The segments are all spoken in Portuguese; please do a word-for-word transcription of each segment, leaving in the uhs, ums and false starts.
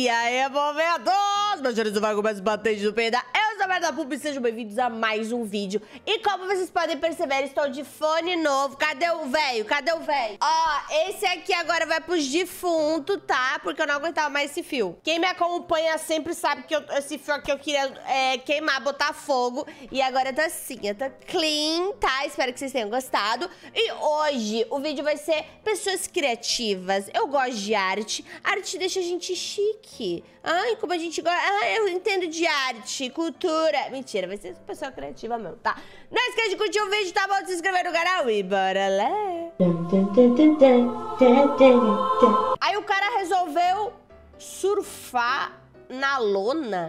E aí, momentos! Meus senhores, vai começar batendo no peida. Eu sou a Merda Pup e sejam bem-vindos a mais um vídeo. E como vocês podem perceber, estou de fone novo. Cadê o velho? Cadê o velho? Ó, esse aqui agora vai pros defuntos, tá? Porque eu não aguentava mais esse fio. Quem me acompanha sempre sabe que eu, esse fio aqui eu queria é, queimar, botar fogo. E agora tá assim, eu tô clean, tá? Espero que vocês tenham gostado. E hoje o vídeo vai ser pessoas criativas. Eu gosto de arte. Arte deixa a gente chique. Ai, como a gente gosta. Ai, eu entendo de arte, cultura. Mentira, vai ser pessoa criativa mesmo, tá? Não esquece de curtir o vídeo, tá bom? De se inscrever no canal e bora lá. Aí o cara resolveu surfar na lona.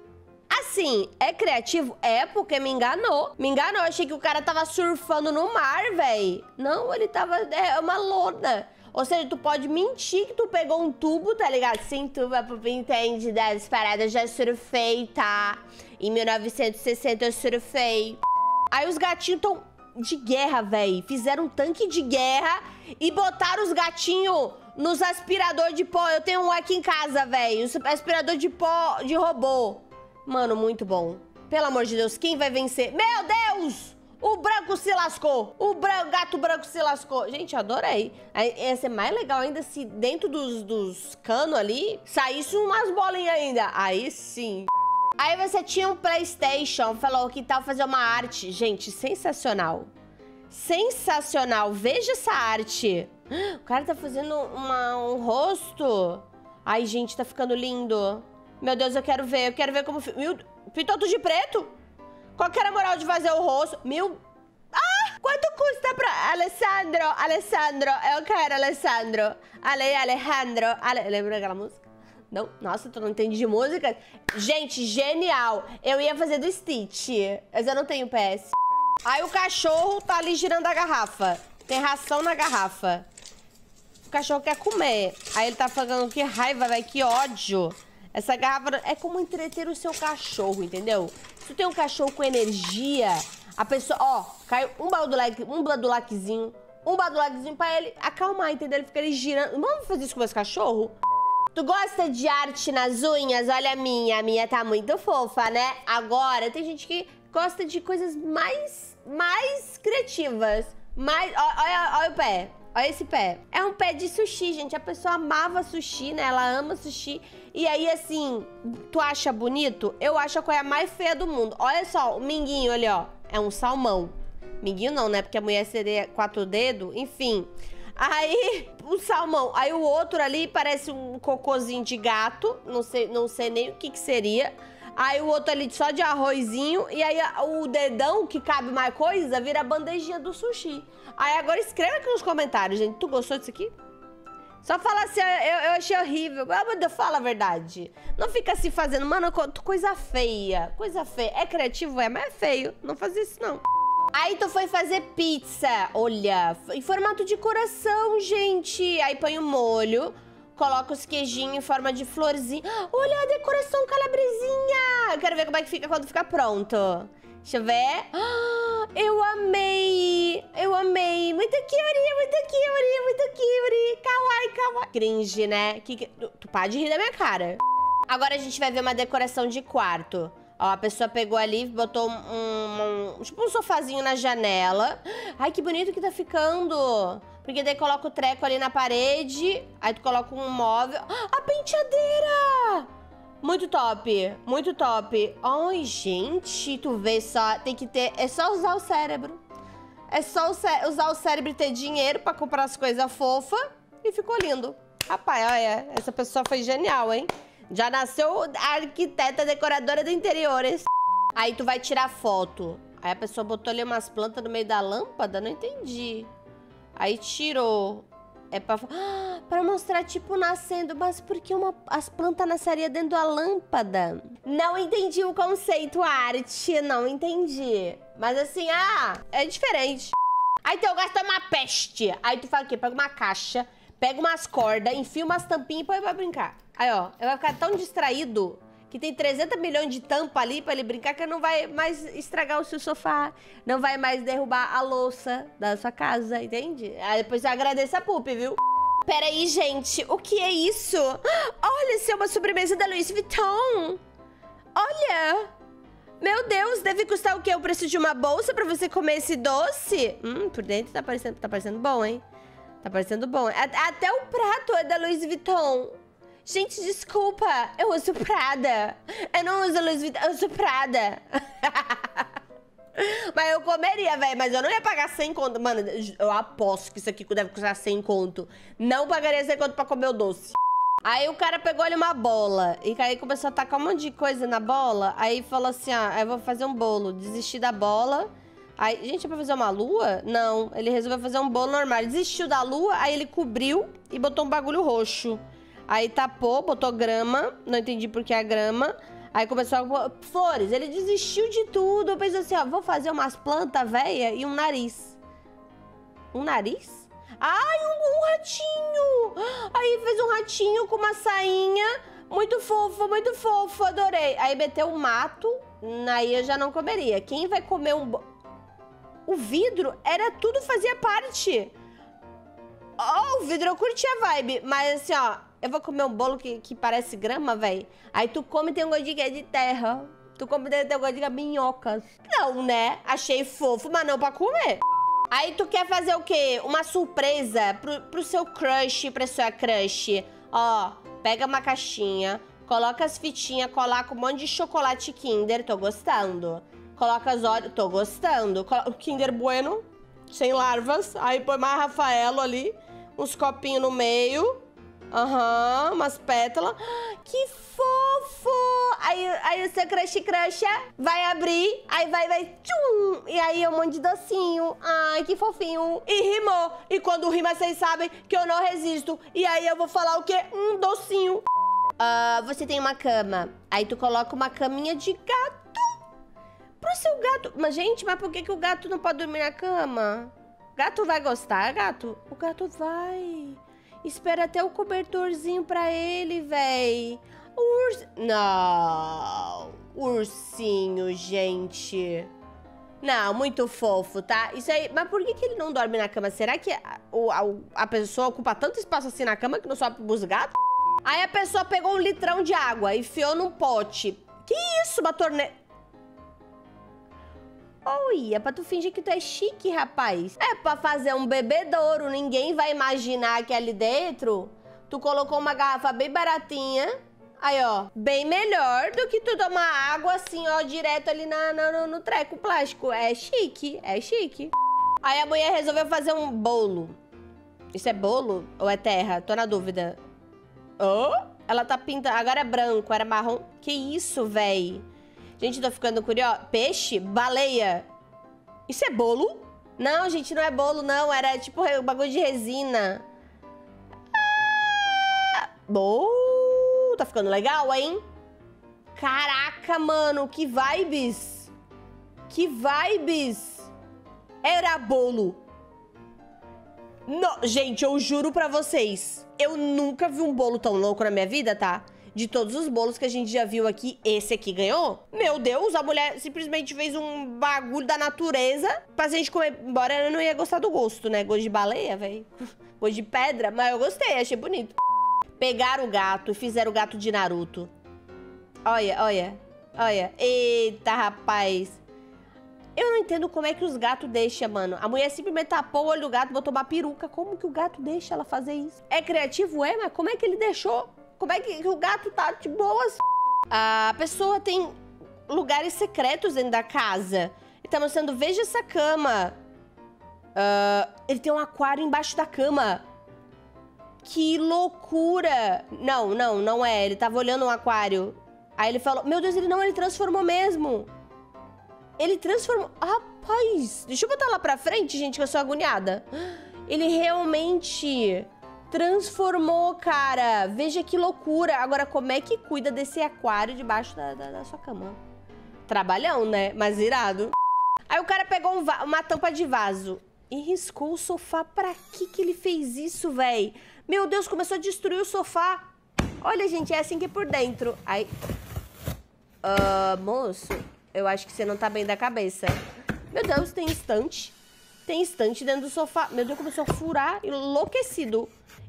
Assim, é criativo? É, porque me enganou. Me enganou, achei que o cara tava surfando no mar, véi. Não, ele tava... É uma lona. Ou seja, tu pode mentir que tu pegou um tubo, tá ligado? Sim, tubo, a Pup entende das paradas, já surfei, tá? Em mil novecentos e sessenta eu surfei. Aí os gatinhos tão de guerra, véi. Fizeram um tanque de guerra e botaram os gatinhos nos aspirador de pó. Eu tenho um aqui em casa, véi. Aspirador de pó de robô. Mano, muito bom. Pelo amor de Deus, quem vai vencer? Meu Deus! O branco se lascou. O branco, gato branco se lascou. Gente, eu adorei. Ia ser mais legal ainda se dentro dos, dos canos ali saísse umas bolinhas ainda. Aí sim. Aí você tinha um PlayStation, falou que tal fazer uma arte. Gente, sensacional. Sensacional. Veja essa arte. O cara tá fazendo uma, um rosto. Ai, gente, tá ficando lindo. Meu Deus, eu quero ver. Eu quero ver como... Meu... Pintou tudo de preto? Qual que era a moral de fazer o rosto? Mil... Ah! Quanto custa pra... Alessandro, Alessandro. Eu quero, Alessandro. Ale, Alejandro. Ale... Lembra daquela música? Não? Nossa, tu não entende de música? Gente, genial. Eu ia fazer do Stitch, mas eu não tenho P S. Aí o cachorro tá ali girando a garrafa. Tem ração na garrafa. O cachorro quer comer. Aí ele tá falando que raiva, velho, que ódio. Essa garrafa é como entreter o seu cachorro, entendeu? Se tu tem um cachorro com energia, a pessoa... Ó, caiu um badulac, um badulaquezinho, um badulaquezinho pra ele acalmar, entendeu? Ele fica ali girando. Vamos fazer isso com esse cachorro? Tu gosta de arte nas unhas? Olha a minha. A minha tá muito fofa, né? Agora, tem gente que gosta de coisas mais, mais criativas. Mais... Olha, olha o pé. Olha esse pé. É um pé de sushi, gente. A pessoa amava sushi, né? Ela ama sushi. E aí, assim, tu acha bonito? Eu acho a coisa mais feia do mundo. Olha só, o minguinho ali, ó. É um salmão. Minguinho não, né? Porque a mulher seria quatro dedos. Enfim. Aí, um salmão. Aí o outro ali parece um cocôzinho de gato. Não sei, não sei nem o que que seria. Aí o outro ali só de arrozinho. E aí o dedão, que cabe mais coisa, vira a bandejinha do sushi. Aí agora escreve aqui nos comentários, gente. Tu gostou disso aqui? Só fala assim, eu, eu achei horrível. Ah, meu Deus, fala a verdade. Não fica assim fazendo, mano, coisa feia. Coisa feia. É criativo, é, mas é feio. Não faz isso, não. Aí tu foi fazer pizza. Olha, em formato de coração, gente. Aí põe o molho. Coloca os queijinhos em forma de florzinha. Olha a decoração calabresinha. Eu quero ver como é que fica quando ficar pronto. Deixa eu ver. Ah, eu amei. Eu amei. Muito cute, muito cute, muito cute. Kawaii, kawaii. Cringe, né? Que, que, tu pode rir da minha cara. Agora a gente vai ver uma decoração de quarto. Ó, a pessoa pegou ali, botou um, um, um... Tipo um sofazinho na janela. Ai, que bonito que tá ficando. Porque daí coloca o treco ali na parede. Aí tu coloca um móvel. Ah, a penteadeira! Muito top, muito top. Ai, gente, tu vê só, tem que ter... É só usar o cérebro. É só o cé usar o cérebro e ter dinheiro pra comprar as coisas fofas. E ficou lindo. Rapaz, olha, essa pessoa foi genial, hein? Já nasceu arquiteta, decoradora de interiores. Aí tu vai tirar foto. Aí a pessoa botou ali umas plantas no meio da lâmpada, não entendi. Aí tirou... É pra, ah, pra mostrar, tipo, nascendo. Mas por que uma, as plantas nasceriam dentro da lâmpada? Não entendi o conceito arte. Não entendi. Mas assim, ah, é diferente. Aí teu gasto é uma peste. Aí tu faz o quê? Pega uma caixa, pega umas cordas, enfia umas tampinhas e põe pra brincar. Aí, ó, ele vai ficar tão distraído que tem trezentos milhões de tampa ali pra ele brincar que não vai mais estragar o seu sofá, não vai mais derrubar a louça da sua casa, entende? Aí depois você agradece a Pup, viu? Peraí, gente. O que é isso? Olha, isso é uma sobremesa da Louis Vuitton. Olha. Meu Deus, deve custar o quê? O preço de uma bolsa pra você comer esse doce? Hum, por dentro tá parecendo, tá parecendo bom, hein? Tá parecendo bom. Até o prato é da Louis Vuitton. Gente, desculpa. Eu uso Prada. Eu não uso Louis Vuitton, eu uso Prada. Mas eu comeria, velho. Mas eu não ia pagar cem conto. Mano, eu aposto que isso aqui deve custar cem conto. Não pagaria cem conto pra comer o doce. Aí o cara pegou ali uma bola. E aí começou a tacar um monte de coisa na bola. Aí falou assim, ah, eu vou fazer um bolo. Desisti da bola. Aí, gente, é pra fazer uma lua? Não, ele resolveu fazer um bolo normal. Ele desistiu da lua, aí ele cobriu e botou um bagulho roxo. Aí tapou, botou grama. Não entendi por que a grama. Aí começou a... flores. Ele desistiu de tudo. Eu pensei assim, ó, vou fazer umas plantas velhas e um nariz. Um nariz? Ai, um, um ratinho! Aí fez um ratinho com uma sainha. Muito fofo, muito fofo, adorei. Aí meteu um mato, aí eu já não comeria. Quem vai comer um... O vidro era tudo, fazia parte. Oh, o vidro eu curti a vibe. Mas assim, ó, eu vou comer um bolo que, que parece grama, velho. Aí tu come e tem um gostinho que é de terra. Tu come e tem um gostinho que é minhocas. Não, né? Achei fofo, mas não pra comer. Aí tu quer fazer o quê? Uma surpresa pro, pro seu crush, pra sua crush. Ó, pega uma caixinha, coloca as fitinhas, coloca um monte de chocolate Kinder, tô gostando. Coloca as olhos, tô gostando. Colo... Kinder Bueno, sem larvas. Aí põe mais Rafaelo ali, uns copinhos no meio. Aham, uhum, umas pétalas. Que fofo! Aí, aí o seu crush crusha vai abrir, aí vai, vai, tchum! E aí é um monte de docinho. Ai, que fofinho. E rimou. E quando rima, vocês sabem que eu não resisto. E aí eu vou falar o quê? Um docinho. Uh, você tem uma cama. Aí tu coloca uma caminha de gato. Pro seu gato... Mas, gente, mas por que, que o gato não pode dormir na cama? Gato vai gostar, gato? O gato vai... Espera até o cobertorzinho pra ele, véi. O urs... Não. Ursinho, gente. Não, muito fofo, tá? Isso aí... Mas por que, que ele não dorme na cama? Será que a, a, a pessoa ocupa tanto espaço assim na cama que não sobe pros gatos? Aí a pessoa pegou um litrão de água e enfiou num pote. Que isso, uma torneira... Olha, pra tu fingir que tu é chique, rapaz. É pra fazer um bebedouro. Ninguém vai imaginar que ali dentro tu colocou uma garrafa bem baratinha. Aí, ó, bem melhor do que tu tomar água assim, ó, direto ali na, na, no, no treco plástico. É chique, é chique. Aí a mulher resolveu fazer um bolo. Isso é bolo ou é terra? Tô na dúvida. Oh? Ela tá pintando... Agora é branco, era marrom. Que isso, véi? Gente, tô ficando curiosa. Peixe? Baleia? Isso é bolo? Não, gente, não é bolo, não. Era tipo um bagulho de resina. Ah! Oh, tá ficando legal, hein? Caraca, mano, que vibes. Que vibes. Era bolo. Não, gente, eu juro pra vocês. Eu nunca vi um bolo tão louco na minha vida, tá? De todos os bolos que a gente já viu aqui, esse aqui ganhou? Meu Deus, a mulher simplesmente fez um bagulho da natureza pra gente comer. Embora eu não ia gostar do gosto, né? Gosto de baleia, velho. Gosto de pedra, mas eu gostei, achei bonito. Pegaram o gato e fizeram o gato de Naruto. Olha, olha, olha. Eita, rapaz. Eu não entendo como é que os gatos deixam, mano. A mulher simplesmente tapou o olho do gato, botou uma peruca. Como que o gato deixa ela fazer isso? É criativo, é? Mas como é que ele deixou? Como é que o gato tá de boas? A pessoa tem lugares secretos dentro da casa. Ele tá mostrando, veja essa cama. Uh, ele tem um aquário embaixo da cama. Que loucura. Não, não, não é. Ele tava olhando um aquário. Aí ele falou, meu Deus, ele não, ele transformou mesmo. Ele transformou... Rapaz, deixa eu botar lá pra frente, gente, que eu sou agoniada. Ele realmente... transformou, cara. Veja que loucura. Agora, como é que cuida desse aquário debaixo da, da, da sua cama? Trabalhão, né? Mas irado. Aí o cara pegou um uma tampa de vaso e riscou o sofá. Pra que que ele fez isso, véi? Meu Deus, começou a destruir o sofá. Olha, gente, é assim que é por dentro. Aí... Uh, moço, eu acho que você não tá bem da cabeça. Meu Deus, tem estante. Tem estante dentro do sofá. Meu Deus, começou a furar, enlouquecido.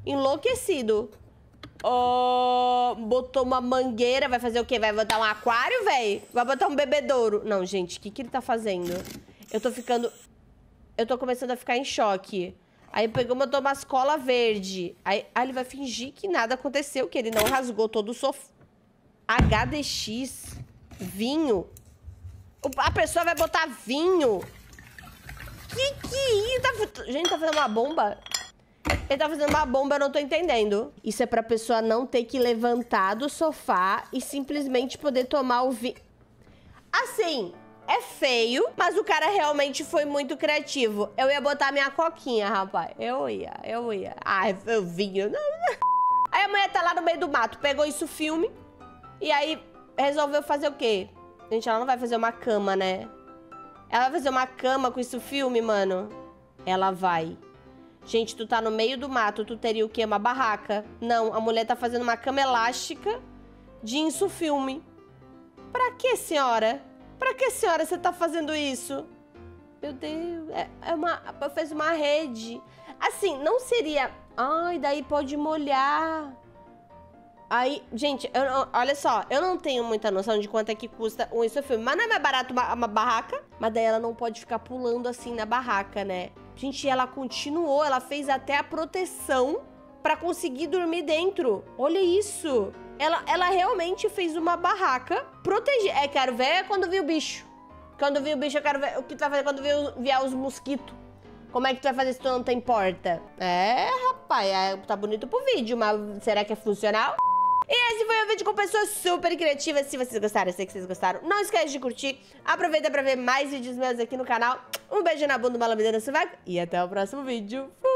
enlouquecido. Oh, botou uma mangueira, vai fazer o quê? Vai botar um aquário, velho? Vai botar um bebedouro. Não, gente, o que, que ele tá fazendo? Eu tô ficando... Eu tô começando a ficar em choque. Aí pegou, botou uma escola verde. Aí, aí ele vai fingir que nada aconteceu, que ele não rasgou todo o sofá. H D X. Vinho. A pessoa vai botar vinho. Que que isso? Tá... Gente, tá fazendo uma bomba? Ele tá fazendo uma bomba, eu não tô entendendo. Isso é pra pessoa não ter que levantar do sofá e simplesmente poder tomar o vinho. Assim, é feio, mas o cara realmente foi muito criativo. Eu ia botar minha coquinha, rapaz. Eu ia, eu ia. Ai, eu vinho. Não. Aí a mulher tá lá no meio do mato, pegou isso filme e aí resolveu fazer o quê? Gente, ela não vai fazer uma cama, né? Ela vai fazer uma cama com isso filme, mano? Ela vai. Gente, tu tá no meio do mato, tu teria o quê? Uma barraca? Não, a mulher tá fazendo uma cama elástica de insufilme. Pra que, senhora? Pra que, senhora, você tá fazendo isso? Meu Deus, é, é uma... fez uma rede. Assim, não seria... Ai, daí pode molhar. Aí, gente, eu, olha só, eu não tenho muita noção de quanto é que custa um insufilme. Mas não é mais barato uma, uma barraca? Mas daí ela não pode ficar pulando assim na barraca, né? Gente, ela continuou, ela fez até a proteção pra conseguir dormir dentro. Olha isso. Ela, ela realmente fez uma barraca protegida. É, quero ver quando vi o bicho. Quando vi o bicho, eu quero ver o que tu vai fazer quando vier os mosquitos. Como é que tu vai fazer se tu não tem porta? É, rapaz, é, tá bonito pro vídeo, mas será que é funcional? E esse foi o vídeo com pessoas super criativas. Se vocês gostaram, eu sei que vocês gostaram, não esquece de curtir. Aproveita pra ver mais vídeos meus aqui no canal. Um beijo na bunda, uma lambida no sovaco. E até o próximo vídeo. Fui!